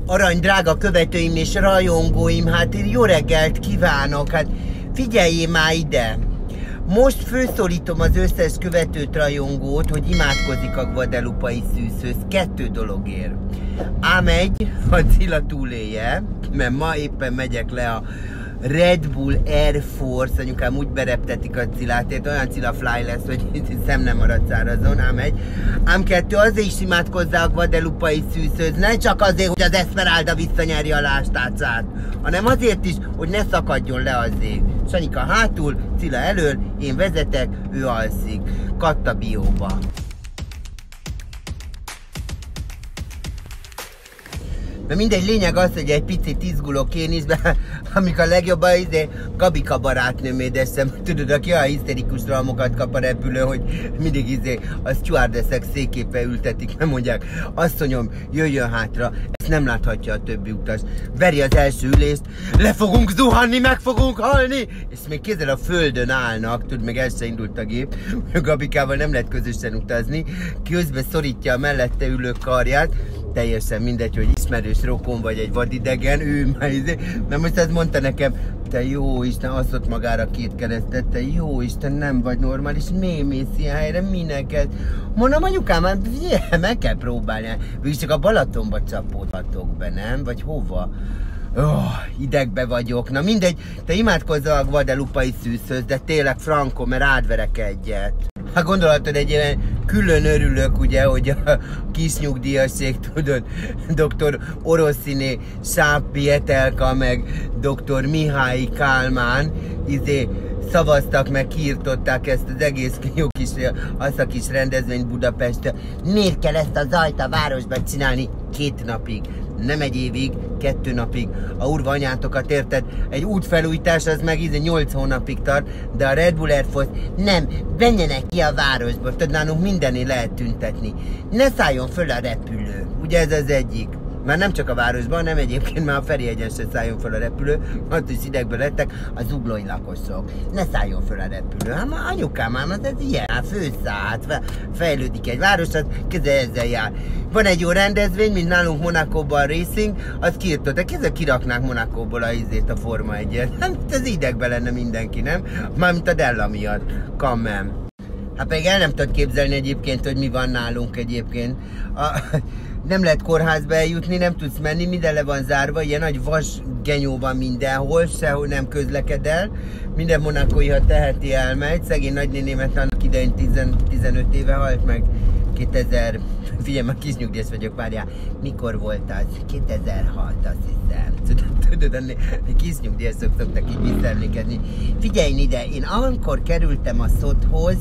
Arany drága követőim és rajongóim, hát jó reggelt kívánok, hát figyeljél már ide! Most főszólítom az összes követőt, rajongót, hogy imádkozik a guadeloupai szűzhöz 2 dologért. A1, a Cilla túlélje, mert ma éppen megyek le a Red Bull Air Force, anyukám úgy bereptetik a Cillát, olyan Cilla fly lesz, hogy szem nem marad szárazon, A1. A2, azért is imádkozzá a guadeloupai szűzhöz, ne csak azért, hogy az Esmeralda visszanyerje a lástárcát, hanem azért is, hogy ne szakadjon le az ég. Sanyika hátul, Cilla elől, én vezetek, ő alszik. Katta bióba. Na mindegy, lényeg az, hogy egy picit izgulok én is, de amik a legjobban Gabika barátnőm eszem. Tudod, aki olyan hiszterikus dralmokat kap a repülő, hogy mindig a stewardessek széképe ültetik, nem mondják, asszonyom, jöjjön hátra, ezt nem láthatja a többi utas. Veri az első ülést, le fogunk zuhanni, meg fogunk halni, és még kézzel a földön állnak, tudod, meg el se indult a gép, Gabikával nem lehet közösen utazni, közben szorítja a mellette ülő karját, teljesen mindegy, hogy ismerős rokon vagy egy vadidegen, ő már na most ezt mondta nekem, te jó Isten, asszott magára 2 keresztet, te jó Isten, nem vagy normális, miért mész ilyen helyre, mi neked? Mondom, anyukám, már meg kell próbálni, végül csak a Balatonba csapódhatok be, nem? Vagy hova? Idegbe vagyok, na mindegy, te imádkozzál a guadeloupai szűzhöz, de tényleg franko, mert átverek egyet. Hát gondolhatod, egy ilyen külön örülök, ugye, hogy a kis nyugdíjasség, tudod, dr. Oroszine Sápi Etelka, meg dr. Mihály Kálmán, szavaztak meg, kiirtották ezt az egész jó kis, azt a kis rendezvényt Budapesten. Miért kell ezt a zajt a városban csinálni 2 napig? Nem egy évig, 2 napig. A urva anyátokat, érted? Egy útfelújítás az meg 8 hónapig tart, de a Red Bull Air Force nem, menjenek ki a városba, tudod, nálunk mindenné lehet tüntetni. Ne szálljon föl a repülő, ugye ez az egyik. Már nem csak a városban, hanem egyébként már a Ferihegyen se szálljon föl a repülő, ott is idegbe lettek a zuglói lakosok. Ne szálljon föl a repülő. Hát már anyukám, ez ilyen, főszállt, fejlődik egy város, az ezzel jár. Van egy jó rendezvény, mint nálunk Monacóban a racing, azt kiírtott, de kézzel kiraknák Monacóból a Forma 1-et. Hát ez idegbe lenne mindenki, nem? Mármint a Della miatt. Kamem. Hát pedig el nem tudod képzelni egyébként, hogy mi van nálunk egyébként. Nem lehet kórházba eljutni, nem tudsz menni, minden le van zárva, ilyen nagy vasgenyó van mindenhol, sehol nem közleked el. Minden monacói, ha teheti, elmegy. Szegény nagynénémet annak idején 15 éve halt meg. 2000, figyelj, már kis nyugdíjas vagyok, várjál, mikor volt az? 2006, azt hiszem. Tudod, a kis nyugdíjasok szoktak így visszaemlékezni. Figyelj ide, én amikor kerültem a SZOT-hoz,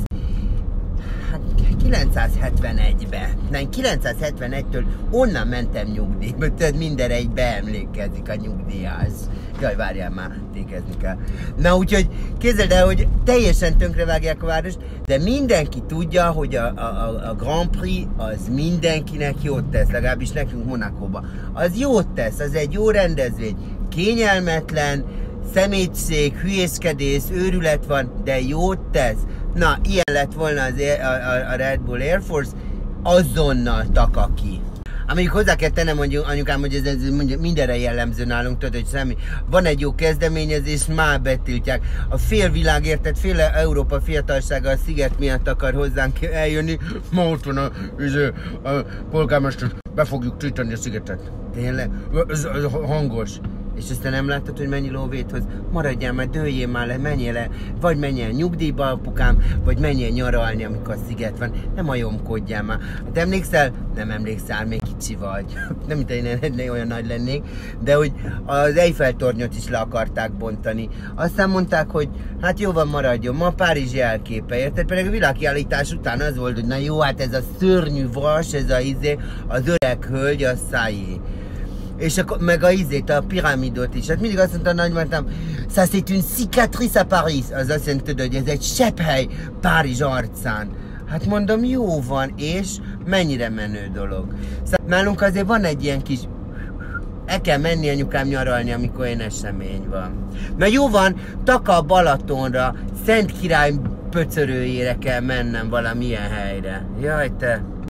971-be. Nem, 971-től onnan mentem nyugdíjba, tudod, mindenre így beemlékezik a nyugdíjas. Jaj, várjál már, tékezni kell. Na úgyhogy képzeld el, hogy teljesen tönkrevágják a várost, de mindenki tudja, hogy a Grand Prix az mindenkinek jót tesz, legalábbis nekünk Monacóban. Az jót tesz, az egy jó rendezvény, kényelmetlen, szemétség, hülyéskedés, őrület van, de jót tesz. Na, ilyen lett volna a Red Bull Air Force, azonnal takaki. Amíg hozzá kell tennem, mondjuk, anyukám, hogy ez mindenre jellemző nálunk, tudod, hogy semmi. Van egy jó kezdeményezés, már betiltják. A fél világ, érted, fél Európa fiatalsága a sziget miatt akar hozzánk eljönni. Ma ott van a polgármester, be fogjuk tiltani a szigetet. Tényleg? Ez hangos. És aztán nem láttad, hogy mennyi lóvét hoz? Maradjál már, dőljél már le, menjél le, vagy menjél nyugdíjba, apukám, vagy menjél nyaralni, amikor a sziget van. Nem majomkodjál már. Hát emlékszel? Nem emlékszel, még kicsi vagy. Nem, mint én olyan nagy lennék, de hogy az Eiffel-tornyot is le akarták bontani. Aztán mondták, hogy hát jó van, maradjon, ma Párizsi jelképe, érted? Pedig a világkiállítás után az volt, hogy na jó, hát ez a szörnyű vas, ez az öreg hölgy, a szájé. És meg a piramidot is. Hát mindig azt mondta a nagymatyám, ça c'est une cicatrice à Paris. Az azt jelenti, hogy ez egy sepphely Párizs arcán. Hát mondom, jó van, és mennyire menő dolog. Szóval nálunk azért van egy ilyen kis... El kell menni anyukám nyaralni, amikor ilyen esemény van. Na jó van, Taka Balatonra, Szent Király pöcörőjére kell mennem valamilyen helyre. Jaj te!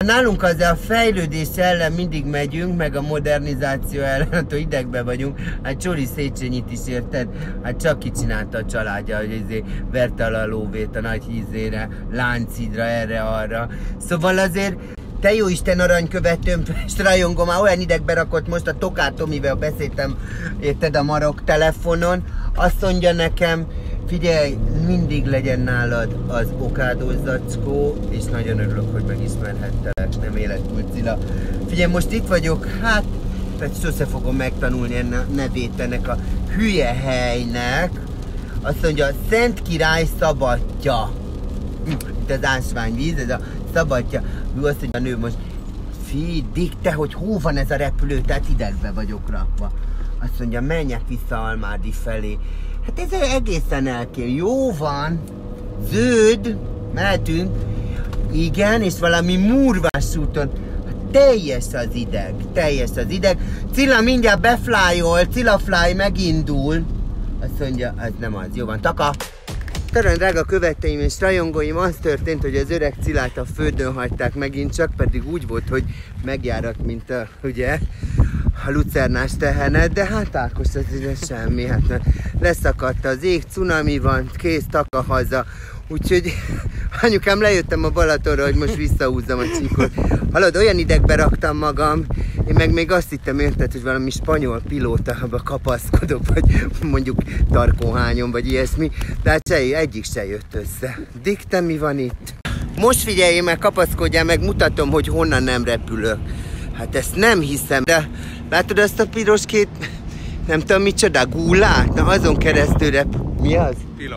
Nálunk az a fejlődés ellen mindig megyünk, meg a modernizáció ellen, attól idegbe vagyunk. Hát Csoli Széchenyit is érted? Hát csak kicsinálta a családja, hogy verte a lóvét a nagy hízére, Lánchídra, erre-arra. Szóval azért te jó Isten aranykövetőm, és rajongom, már olyan idegbe rakott most a Tokár Tomivel beszéltem, érted, a marok telefonon. Azt mondja nekem, figyelj, mindig legyen nálad az okádós zacskó, és nagyon örülök, hogy megismerhettelek, nem életmúlt Cilla. Figyelj, most itt vagyok, hát sose fogom megtanulni a nevét ennek a hülye helynek. Azt mondja, Szent Király Szabadtya. Itt az ásványvíz, ez a Szabadtya. Ő azt mondja, a nő most, Dick, te, hogy hol van ez a repülő, tehát idegbe vagyok rakva. Azt mondja, menjek vissza Almádi felé. Hát ez egészen elkém. Jó van, zöld, mehetünk. Igen, és valami murvás úton. Hát teljes az ideg. Cilla mindjárt beflyol, Cilla Fly megindul. Azt mondja, ez nem az. Jó van, taka. Nagyon drága követeim és rajongóim, az történt, hogy az öreg Cillát a földön hagyták megint csak, pedig úgy volt, hogy megjárat, mint a, ugye, a lucernás tehenet, de hát Ákos, ez semmi, hát leszakadt az ég, cunami van, kész, taka haza. Úgyhogy anyukám, lejöttem a Balatonra, hogy most visszahúzzam a csíkot. Hallod, olyan idegbe raktam magam, én meg még azt hittem, érted, hogy valami spanyol pilótába kapaszkodok, vagy mondjuk tarkóhányon, vagy ilyesmi, de hát egyik se jött össze. Dick, te mi van itt? Most figyelj, meg kapaszkodjál, meg mutatom, hogy honnan nem repülök. Hát ezt nem hiszem, de látod azt a piros két, nem tudom micsoda, gúlát? Na azon keresztül mi az?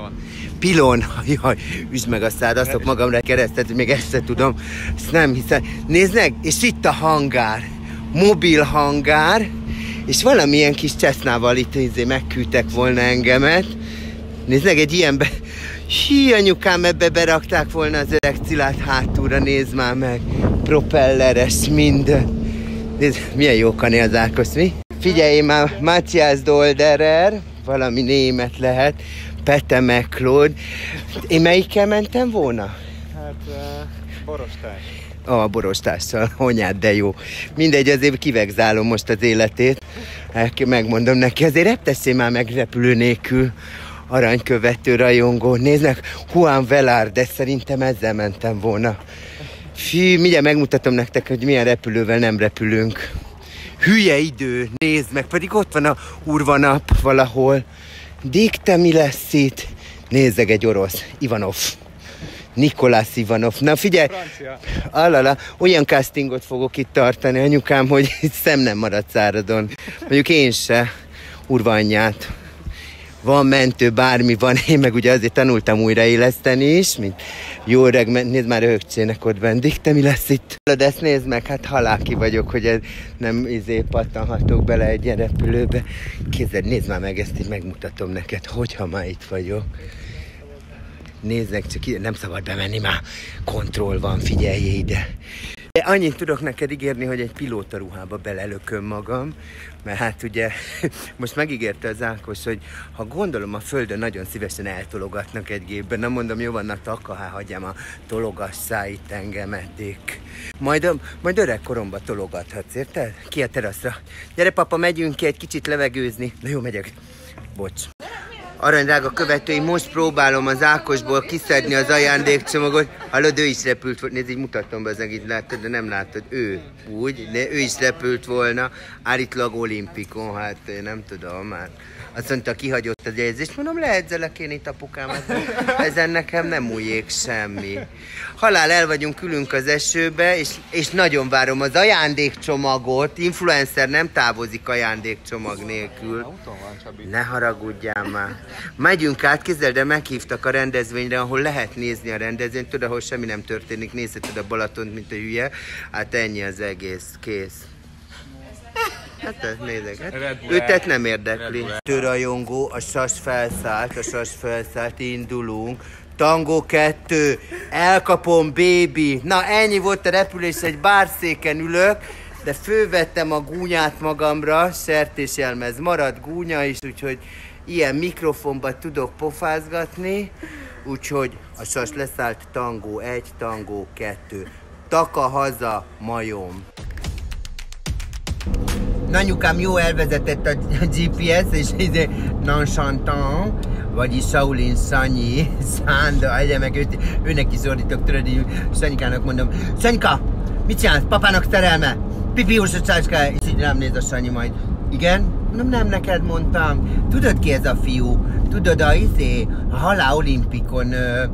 Pilon, jaj, üsd meg a szád, azt magamra keresztet, hogy még ezt se tudom, ezt nem hiszem. Nézd meg, és itt a hangár, mobil hangár, és valamilyen kis csesznával itt megküldtek volna engemet. Nézd meg, egy ilyenbe, hí, anyukám, ebbe berakták volna az öreg Cillát hátulra, nézd már meg, propelleres minden. Nézd, milyen jókané az Ákos, mi? Figyelj már, Matthias Dolderer, valami német lehet, Pete McLeod. Én melyikkel mentem volna? Hát, borostárs. A borostással, anyád, de jó. Mindegy, azért kivegzálom most az életét. Megmondom neki, azért reptesszél már meg repülő nélkül. Aranykövető rajongó. Néznek, Juan Velar, de szerintem ezzel mentem volna. Fű, mindjárt megmutatom nektek, hogy milyen repülővel nem repülünk. Hülye idő, nézd meg, pedig ott van a urvanap valahol. Dick, te mi lesz itt? Nézzeg, egy orosz, Ivanov. Nikolás Ivanov. Na figyelj, alala, olyan castingot fogok itt tartani, anyukám, hogy szem nem marad száradon. Mondjuk én se, urvanyját. Van mentő, bármi van, én meg ugye azért tanultam újraéleszteni is, mint jó öreg, nézd már röhögcsének ott benn. Dick, te mi lesz itt? De ezt nézd meg, hát halálki vagyok, hogy nem pattanhatok bele egy ilyen repülőbe. Kézzel, nézd már meg, ezt így megmutatom neked, hogyha már itt vagyok. Nézzek, csak ide, nem szabad bemenni, már kontroll van, figyelj ide. De annyit tudok neked ígérni, hogy egy pilóta ruhába belelököm magam, mert hát ugye most megígérte az Ákos, hogy ha gondolom a földön nagyon szívesen eltologatnak egy gépben, nem mondom, jó van, taka, hagyjam a tologassá itt engem eddig. Majd öreg koromban tologathatsz, érted? Ki a teraszra. Gyere papa, megyünk ki egy kicsit levegőzni. Na jó, megyek. Bocs. Aranydrága követői, most próbálom az Ákosból kiszedni az ajándékcsomagot. Hallod, ő is repült volna, nézd, így mutatom be, az itt láttad, de nem láttad, ő úgy, de ő is repült volna, állítólag olimpikon, hát nem tudom már. Azt mondta, kihagyott az jegyzést, mondom, leedzelek én itt apukámat, ezen nekem nem újjék semmi. Halál, el vagyunk, ülünk az esőbe, és nagyon várom az ajándékcsomagot, influencer nem távozik ajándékcsomag nélkül. Ne haragudjál már. Megyünk át, képzeld, de meghívtak a rendezvényre, ahol lehet nézni a rendezvényt, tudod, ahol semmi nem történik, nézheted a Balatont, mint a hülye. Hát ennyi az egész, kész. Hát nézzek, hát őtet nem érdekli. Tőrajongó, a sas felszállt, indulunk. Tango 2, elkapom, baby. Na ennyi volt a repülés, egy bárszéken ülök, de fölvettem a gúnyát magamra, sertésjelmez maradt gúnya is, úgyhogy ilyen mikrofonba tudok pofázgatni, úgyhogy a sas leszállt, Tango 1, Tango 2. Taka haza, majom. Anyukám jó elvezetett a GPS, és ide Nanchantan, vagyis Shaolin Sanyi, Szánda, egyemek, őnek is ordítok, tudod, így Sanyikának mondom, Sanyika, mit csinálsz? Papának szerelme? Pipiós a csácskája, és így rám néz a Sanyi majd. Igen? Mondom, nem neked mondtam. Tudod ki ez a fiú? Tudod, a halál olimpikon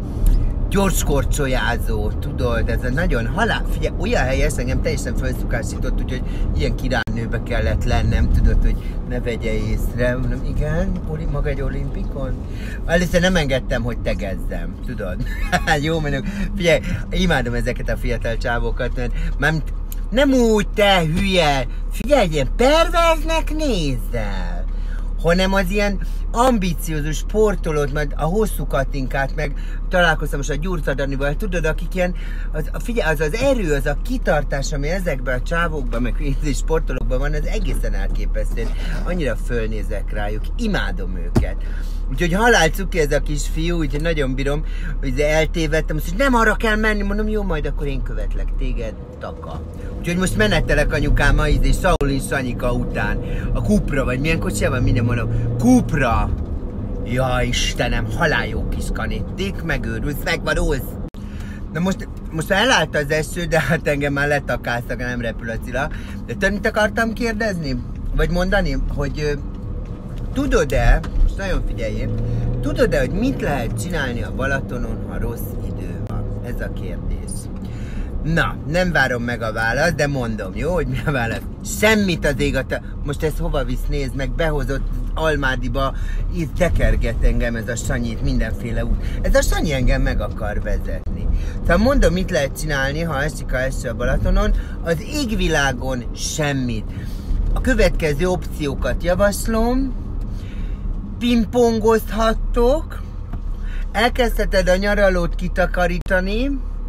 gyorskorcsolyázó, tudod, ez a nagyon halál, figyelj, olyan helyes, engem teljesen felszukásított, úgyhogy ilyen királynőbe kellett lennem, tudod, hogy ne vegye észre. Mondom, igen, maga egy olimpikon? Először nem engedtem, hogy tegezzem, tudod. Jó, mondjuk, figyelj, imádom ezeket a fiatal csávókat, mert nem úgy, te hülye, figyelj, ilyen perverznek nézzel, hanem az ilyen ambiciózus sportolót, majd a hosszú Katinkát, meg találkoztam most a Gyurca Danival, tudod, akik ilyen, figyelj, az erő, az a kitartás, ami ezekben a csávókban, meg sportolókban van, az egészen elképesztő. Annyira fölnézek rájuk, imádom őket. Úgyhogy halál cuki ez a kis fiú, úgyhogy nagyon bírom, hogy eltévedtem, azt, hogy nem arra kell menni, mondom, jó, majd akkor én követlek téged, Taka. Úgyhogy most menetelek anyukám a és Shaolin Sanyika után, a Cupra, vagy milyen kocsia van, minden mondom, Cupra! Ja, Istenem, halál jó kis kani, Dick megőrülsz, megvadulsz! Na most elállt az eső, de hát engem már letakáztak, nem repül a Cilla. De tudod, mit akartam kérdezni? Vagy mondani, hogy tudod-e, most nagyon figyeljél, tudod-e, hogy mit lehet csinálni a Balatonon, ha rossz idő van? Ez a kérdés. Na, nem várom meg a választ, de mondom, jó, hogy mi a válasz? Semmit az ég most ezt hova visz, nézd meg, behozott Almádiba, itt tekerget engem ez a Sanyit, mindenféle út. Ez a Sanyi engem meg akar vezetni. Szóval mondom, mit lehet csinálni, ha esik a eső a Balatonon, az égvilágon semmit. A következő opciókat javaslom, pingpongozhattok, elkezdheted a nyaralót kitakarítani,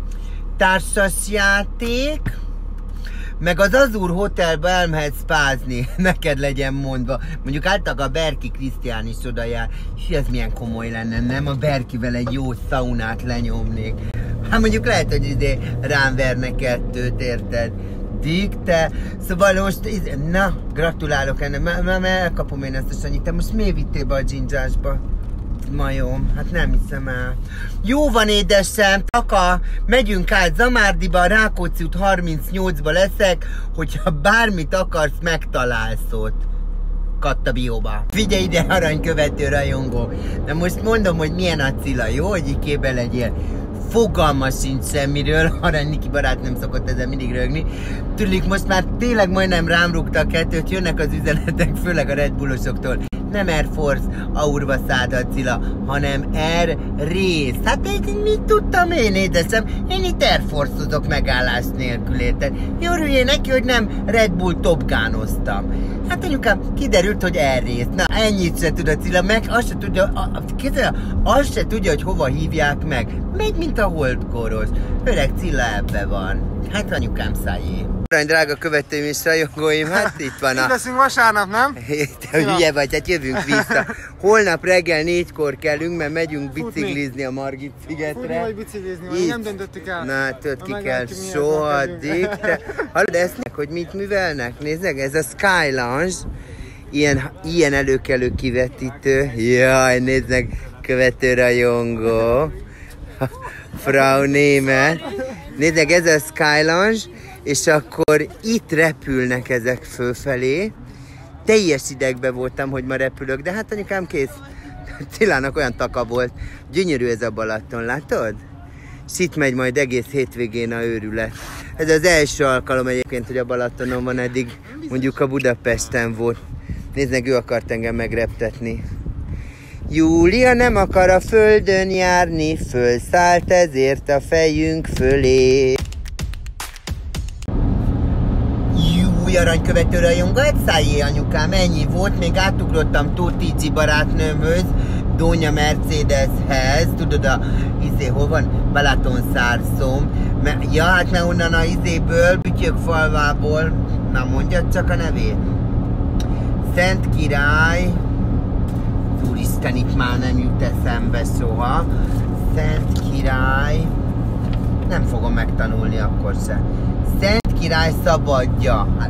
társasjáték, meg az Azur Hotelbe elmehetsz spázni, neked legyen mondva. Mondjuk általában a Berki Krisztián is oda jár. És ez milyen komoly lenne, nem? A Berkivel egy jó szaunát lenyomnék. Hát mondjuk lehet, hogy ide rám verne kettőt, érted? Te. Szóval most, na, gratulálok ennek, már elkapom én ezt a Sanyit. Te most miért vittél be a dzsindzsásba? Majom, hát nem hiszem el. Jó van, édesem, Taka, megyünk át Zamárdiba, a Rákóczi út 38-ba leszek, hogyha bármit akarsz, megtalálsz ott. Kattabióba. Figyelj ide, aranykövető rajongó. De most mondom, hogy milyen a Cilla, jó, hogy ikébe legyél. Fogalma sincs semmiről, Arany Niki barát nem szokott ezen mindig rögni. Tudjuk, most már tényleg majdnem rám rúgta a kettőt, jönnek az üzenetek, főleg a Red Bullosoktól. Nem Air Force Aurva Száda Cilla, hanem Air Race. Hát mit tudtam én, édesem? Én itt Air Force-ozok megállás nélkül, érted? Jó örüljél neki, hogy nem Red Bull Top-gánoztam. Hát anyukám, kiderült, hogy Air Race. Na, ennyit se tud a Cilla, meg azt se tudja, azt se tudja, hogy hova hívják meg. Megy, mint a holdkoros. Öreg Cilla ebbe van. Hát anyukám, szájé. Drága követőim és rajongóim, hát itt van a... Itt leszünk vasárnap, nem? Te hülye vagy, hát jövünk vissza. Holnap reggel 4-kor kelünk, mert megyünk biciklizni a Margit szigetre. Futni vagy biciklizni, vagy nem döntöttük el. Na, tudod, ki kell soha addig. Hallod ezt, hogy mit művelnek? Nézd meg, ez a Sky Lounge. Ilyen előkelő kivetítő. Jaj, nézd meg, követő rajongó. Frau Német. Nézd meg, ez a Sky Lounge. És akkor itt repülnek ezek fölfelé. Teljes idegben voltam, hogy ma repülök, de hát anyukám kész. Cillának olyan taka volt. Gyönyörű ez a Balaton, látod? És itt megy majd egész hétvégén a őrület. Ez az első alkalom egyébként, hogy a Balatonon van, eddig mondjuk a Budapesten volt. Nézd meg, ő akart engem megreptetni. Júlia nem akar a földön járni, fölszállt ezért a fejünk fölé. Aranykövető rajongó, szájé anyukám, ennyi volt, még átugrottam Tóth Tici barátnőmhöz, Dónya Mercedeshez, tudod hol van? Balatonszárszom. Ja, hát mert onnan a Bütyök falvából, na mondjad csak a nevét. Szent Király, úristen, itt már nem jut eszembe soha. Szent Király, Nem fogom megtanulni akkor se. Szent Király szabadja. Hát,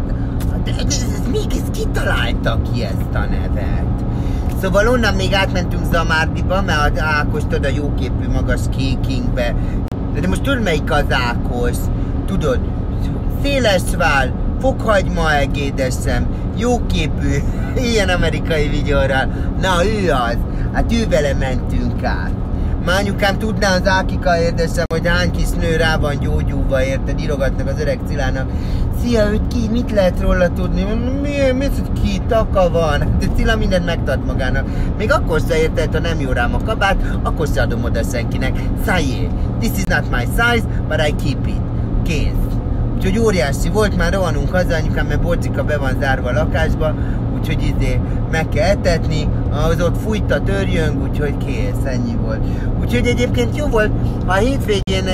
ez mégis kitalálta ki ezt a nevet. Szóval onnan még átmentünk Zamárdiba, mert Ákos tudod, a jóképű magas kékingbe. De most tudod melyik az Ákos? Tudod, széles váll, fokhagyma egédeszem, jóképű, ilyen amerikai vigyorral. Na ő az, hát ő vele mentünk át. Már anyukám tudná az Ákika édesem, hogy hány kis nő rá van gyógyulva, érted, írogatnak az öreg Cilának. Szia, őt ki, mit lehet róla tudni? Miért ki, taka van? De Cilla mindent megtart magának. Még akkor se érted, ha nem jó rám a kabát, akkor se adom oda senkinek. Szájé, this is not my size, but I keep it. Kész. Úgyhogy óriási volt, már rohanunk haza, anyukám, mert Borcika be van zárva a lakásba, úgyhogy meg kell etetni, az ott fújt a törjöng, úgyhogy kész, ennyi volt. Úgyhogy egyébként jó volt, a hétvégén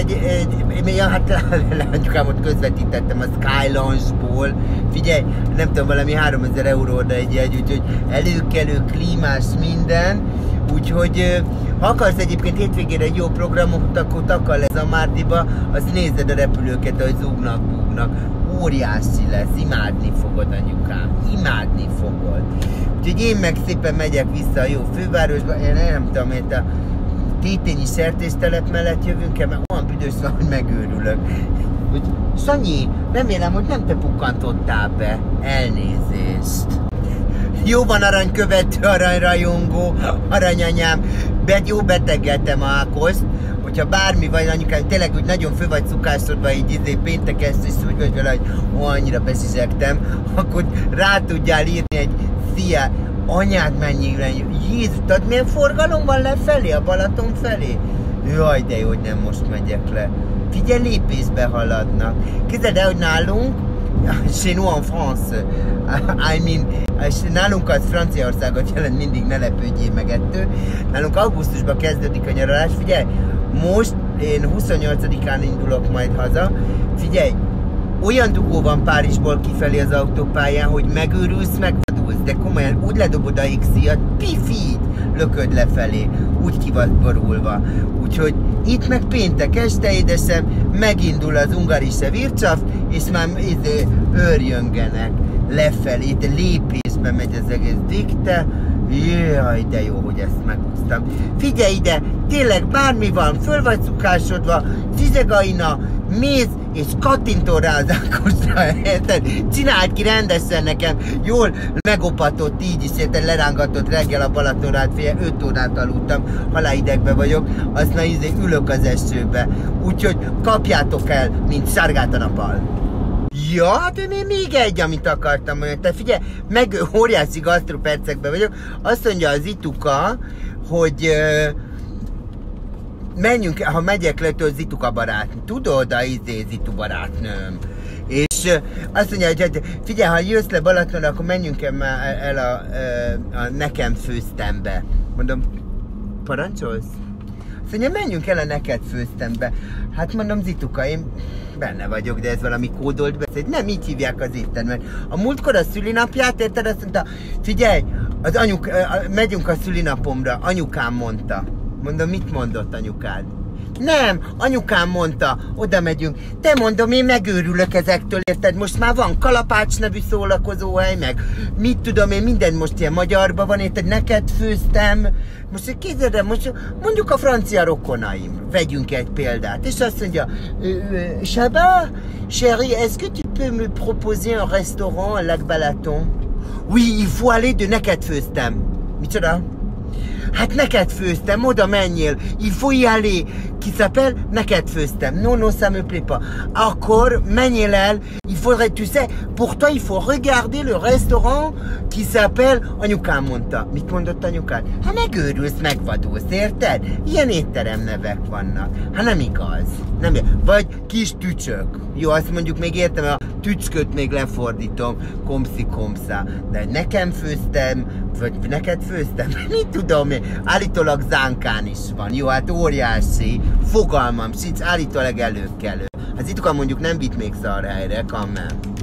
hát anyukámot közvetítettem a Sky Lounge-ból, figyelj, nem tudom, valami 3000 euróra egy jegy, úgyhogy előkelő, klímás minden, úgyhogy ha akarsz egyébként hétvégére egy jó programot, akkor takar le Zamárdiba, azt nézed a repülőket, ahogy zúgnak, búgnak. Óriási lesz, imádni fogod anyukám, imádni fogod. Úgyhogy én meg szépen megyek vissza a jó fővárosba, én nem tudom, hogy a Tétényi sertéstelep mellett jövünk-e, mert olyan büdös van, hogy megőrülök. Úgy, Sanyi, remélem, hogy nem te pukkantottál be, elnézést. Jó van, aranykövető, aranyrajongó, aranyanyám, jó betegeltem Ákoszt, hogyha bármi vagy, anyukám, tényleg úgy nagyon fő vagy szukásodva, így péntek ezt is úgy vagy vele, hogy annyira beszizegtem, akkor rá tudjál írni egy szia, anyád mennyire, Jézus, tudod milyen forgalom van lefelé, a Balaton felé? Jaj, de jó, hogy nem most megyek le. Figyelj, lépésbe haladnak. Képzeld el, hogy nálunk, chez nous en France, I mean, nálunk az Franciaországot jelent, mindig ne lepődjél meg ettől. Nálunk augusztusban kezdődik a nyaralás, figyelj, most én 28-án indulok majd haza, figyelj, olyan dugó van Párizsból kifelé az autópályán, hogy megőrülsz, megvadulsz, de komolyan úgy ledobod a X-iat, pifit lököd lefelé, úgy ki van borulva. Úgyhogy itt meg péntek este, édesem, megindul az Ungarische Wirtschaft, és már őrjöngenek lefelé, itt lépésbe megy az egész dikte. Jaj, de jó, hogy ezt megúsztam. Figyelj ide, tényleg bármi van, föl vagy szukásodva, Zizegaina, mész és kattintol rá az Ákosra, érted? Csináld ki rendesen nekem, jól megopatott így is, érted? Lerángatott reggel a Balatonra, 5 órát aludtam, halálidegben vagyok, azt na ülök az esőbe. Úgyhogy kapjátok el, mint sárgát a nappal. Ja, hát még egy, amit akartam mondani. Te figyelj, meg óriási gasztropercekben vagyok. Azt mondja az Ituka, hogy menjünk, ha megyek le, tőle Zituka barátnő. Tudod, a Zitu barátnőm. És azt mondja, hogy figyelj, ha jössz le Balatonra, akkor menjünk el a nekem főztembe. Mondom, parancsolsz? Azt mondja, menjünk el a neked főztembe. Hát mondom, Zituka, én benne vagyok, de ez valami kódolt beszéd. Nem, így hívják az éttermet. A múltkor a szülinapját, érted? Azt mondta, figyelj, megyünk a szülinapomra. Anyukám mondta. Mondom, mit mondott anyukád? Nem, anyukám mondta, oda megyünk. Te mondom, én megőrülök ezektől, érted? Most már van Kalapács nevű szórakozóhely, meg mit tudom én, minden most ilyen magyarban van, érted? Neked főztem. Most képzeld, most mondjuk a francia rokonaim, vegyünk egy példát, és azt mondja, Chaba, chérie, est-ce que tu peux me proposer un restaurant à Lac Balaton? Oui, il faut aller de neked főztem. Micsoda? Hát neked főztem, oda menjél, il faut y aller, qui s'appelle neked főztem. Non, non, ça me plaît pas. Akkor menjél el, il faudrait, tu sais, pour toi il faut regarder le restaurant qui s'appelle, anyukám mondta. Mit mondott anyukád? Hát megőrülsz, megvadulsz, érted? Ilyen étteremnevek vannak. Hát nem igaz. Nem igaz. Vagy kis tücsök. Jó, azt mondjuk még értem, a tücsköt még lefordítom, komszi komszá. De nekem főztem, vagy neked főztem? Mit tudom én? Állítólag Zánkán is van. Jó, hát óriási. Fogalmam sincs, állítólag előkelő. Az Ituka mondjuk nem vitt még szarhelyre, kamen.